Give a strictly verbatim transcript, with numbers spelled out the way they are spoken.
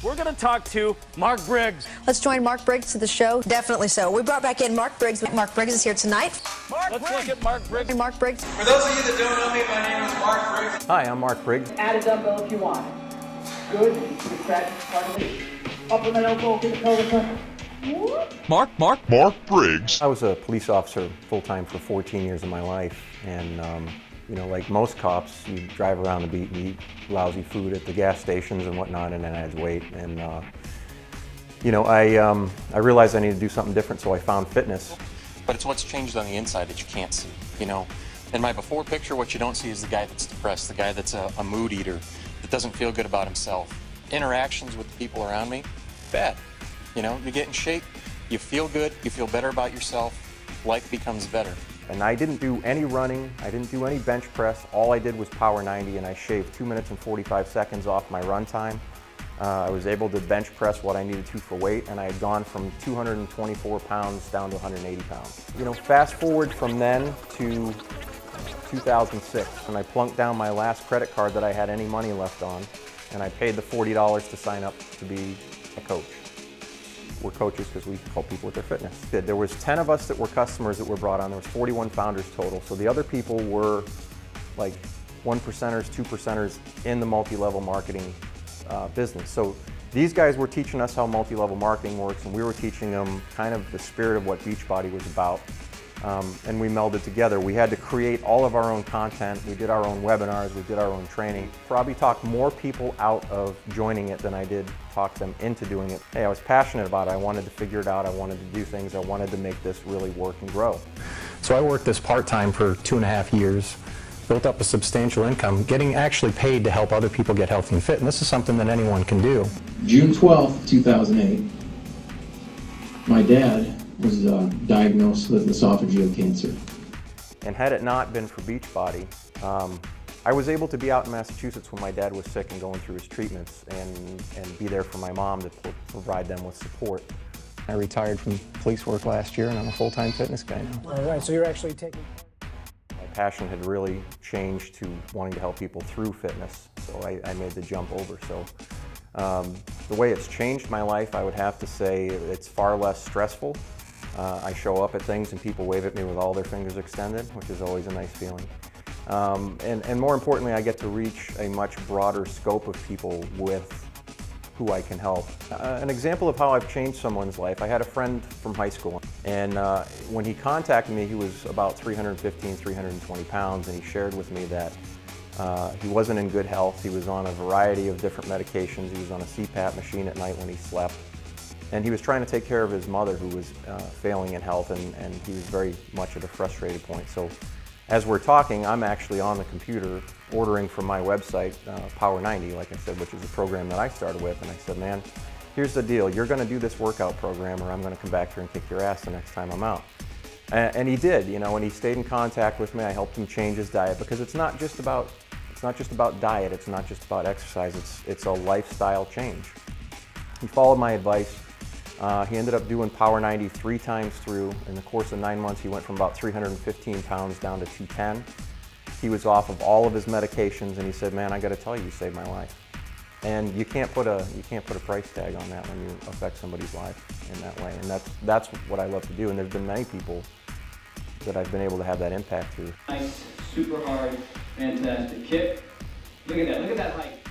We're going to talk to Mark Briggs. Let's join Mark Briggs to the show. Definitely so. We brought back in Mark Briggs. Mark Briggs is here tonight. Mark Let's Briggs. look at Mark Briggs. Mark Briggs. For those of you that don't know me, my name is Mark Briggs. Hi, I'm Mark Briggs. Add a dumbbell if you want. Good. Good practice, part of it. Up and then elbow, get the pelvis up. Mark, Mark. Mark Briggs. I was a police officer full-time for fourteen years of my life, and um, you know, like most cops, you drive around the beat and eat lousy food at the gas stations and whatnot, and then adds weight. And uh, you know, I um, I realized I needed to do something different, so I found fitness. But it's what's changed on the inside that you can't see. You know, in my before picture, what you don't see is the guy that's depressed, the guy that's a, a mood eater, that doesn't feel good about himself. Interactions with the people around me, bad. You know, you get in shape, you feel good, you feel better about yourself, life becomes better. And I didn't do any running, I didn't do any bench press, all I did was Power ninety, and I shaved two minutes and forty-five seconds off my run time. Uh, I was able to bench press what I needed to for weight, and I had gone from two hundred twenty-four pounds down to one hundred eighty pounds. You know, fast forward from then to two thousand six, and I plunked down my last credit card that I had any money left on, and I paid the forty dollars to sign up to be a coach. We're coaches because we help people with their fitness. There was ten of us that were customers that were brought on. There was forty-one founders total. So the other people were like one percenters, two percenters in the multi-level marketing uh, business. So these guys were teaching us how multi-level marketing works, and we were teaching them kind of the spirit of what Beachbody was about. Um, and we melded together. We had to create all of our own content. We did our own webinars, we did our own training. Probably talked more people out of joining it than I did talk them into doing it. Hey, I was passionate about it. I wanted to figure it out. I wanted to do things. I wanted to make this really work and grow. So I worked this part-time for two and a half years, built up a substantial income, getting actually paid to help other people get healthy and fit, and this is something that anyone can do. June twelfth, two thousand eight, my dad was uh, diagnosed with esophageal cancer. And had it not been for Beachbody, um, I was able to be out in Massachusetts when my dad was sick and going through his treatments, and, and be there for my mom to provide them with support. I retired from police work last year, and I'm a full-time fitness guy now. All right, so you're actually taking... My passion had really changed to wanting to help people through fitness, so I, I made the jump over. So um, the way it's changed my life, I would have to say it's far less stressful. Uh, I show up at things and people wave at me with all their fingers extended, which is always a nice feeling. Um, and, and more importantly, I get to reach a much broader scope of people with who I can help. Uh, an example of how I've changed someone's life, I had a friend from high school, and uh, when he contacted me, he was about three hundred fifteen, three hundred twenty pounds, and he shared with me that uh, he wasn't in good health. He was on a variety of different medications. He was on a C PAP machine at night when he slept. And he was trying to take care of his mother, who was uh, failing in health, and, and he was very much at a frustrated point. So as we're talking, I'm actually on the computer ordering from my website, uh, Power ninety, like I said, which is a program that I started with. And I said, man, here's the deal. You're going to do this workout program, or I'm going to come back here and kick your ass the next time I'm out. And, and he did, you know, and he stayed in contact with me. I helped him change his diet, because it's not just about, it's not just about diet. It's not just about exercise. It's, it's a lifestyle change. He followed my advice. Uh, he ended up doing Power ninety three times through. In the course of nine months, he went from about three hundred fifteen pounds down to two ten. He was off of all of his medications, and he said, man, I got to tell you, you saved my life. And you can't put a, you can't put a price tag on that when you affect somebody's life in that way. And that's, that's what I love to do. And there's been many people that I've been able to have that impact through. Nice, super hard, fantastic kick. Look at that, look at that height.